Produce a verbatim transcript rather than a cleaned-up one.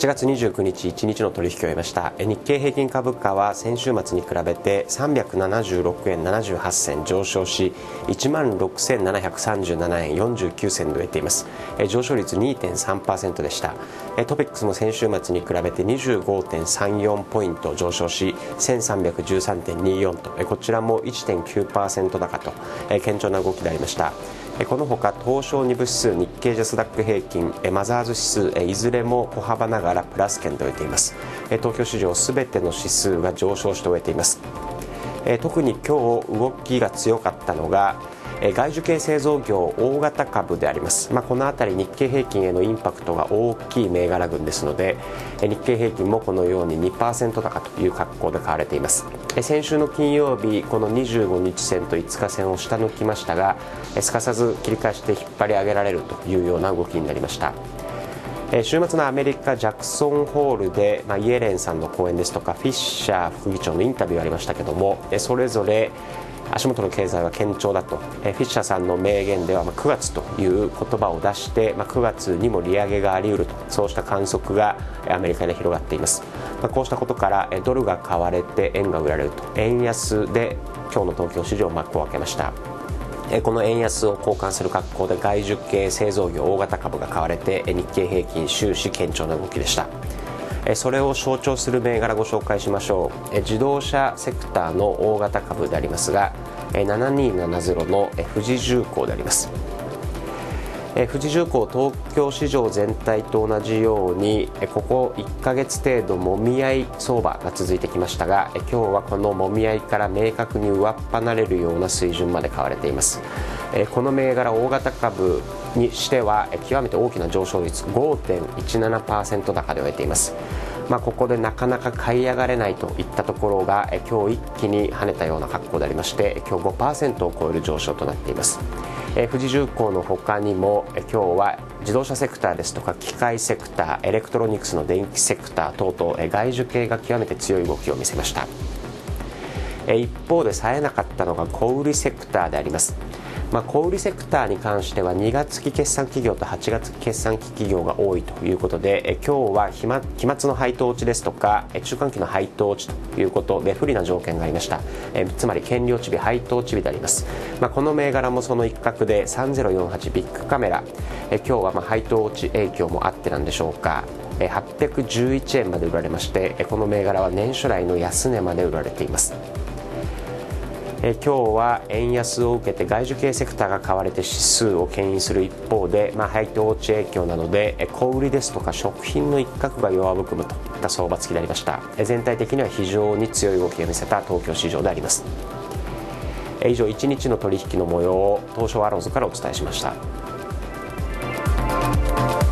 はちがつにじゅうくにちいちにちの取引を終えました。日経平均株価は先週末に比べてさんびゃくななじゅうろくえんななじゅうはっせん上昇し いちまんろくせんななひゃくさんじゅうななえんよんじゅうきゅうせんで終えています。上昇率 にてんさんパーセント でした。トピックスも先週末に比べて にじゅうごてんさんよん ポイント上昇し せんさんびゃくじゅうさんてんにじゅうよん とこちらも いってんきゅうパーセント 高と堅調な動きでありました。このほか東証に部指数、日経ジャスダック平均、マザーズ指数いずれも小幅ながらプラス圏で終えています。東京市場すべての指数が上昇して終えています。特に今日動きが強かったのが外需系製造業大型株であります。まあ、このあたり日経平均へのインパクトが大きい銘柄群ですので、日経平均もこのように にパーセント 高という格好で買われています。先週の金曜日、このにじゅうごにち線といつか線を下抜きましたが、すかさず切り返して引っ張り上げられるというような動きになりました。週末のアメリカジャクソンホールで、まあ、イエレンさんの講演ですとかフィッシャー副議長のインタビューがありましたけども、それぞれ足元の経済は堅調だと、フィッシャーさんの名言ではくがつという言葉を出して、くがつにも利上げがあり得ると、そうした観測がアメリカで広がっています。こうしたことからドルが買われて円が売られると、円安で今日の東京市場幕を開けました。この円安を交換する格好で外需系製造業大型株が買われて日経平均終始堅調な動きでした。それを象徴する銘柄ご紹介しましょう。自動車セクターの大型株でありますが、ななにーななゼロの富士重工であります。富士重工、東京市場全体と同じようにここいっかげつ程度もみ合い相場が続いてきましたが、今日はこのもみ合いから明確に上っ離れるような水準まで買われています。この銘柄大型株にしては極めて大きな上昇率 ごてんいちななパーセント 高で終えています。まあ、ここでなかなか買い上がれないといったところが今日一気に跳ねたような格好でありまして、今日 ごパーセント を超える上昇となっています。富士重工の他にも今日は自動車セクターですとか機械セクター、エレクトロニクスの電気セクター等々外需系が極めて強い動きを見せました。一方で冴えなかったのが小売セクターであります。まあ、小売セクターに関してはにがつ期決算企業とはちがつ期決算期企業が多いということで、今日は期末の配当落ちですとか中間期の配当落ちということで不利な条件がありました。つまり権利落ち日、配当落ち日であります。まあ、この銘柄もその一角でさんぜろよんはちビッグカメラ、今日はまあ配当落ち影響もあってなんでしょうか、はっぴゃくじゅういちえんまで売られまして、この銘柄は年初来の安値まで売られています。今日は円安を受けて外需系セクターが買われて指数を牽引する一方で、まあ、配当落ち影響などで小売ですとか食品の一角が弱含むといった相場付きでありました。全体的には非常に強い動きを見せた東京市場であります。以上いちにちの取引の模様を東証アローズからお伝えしました。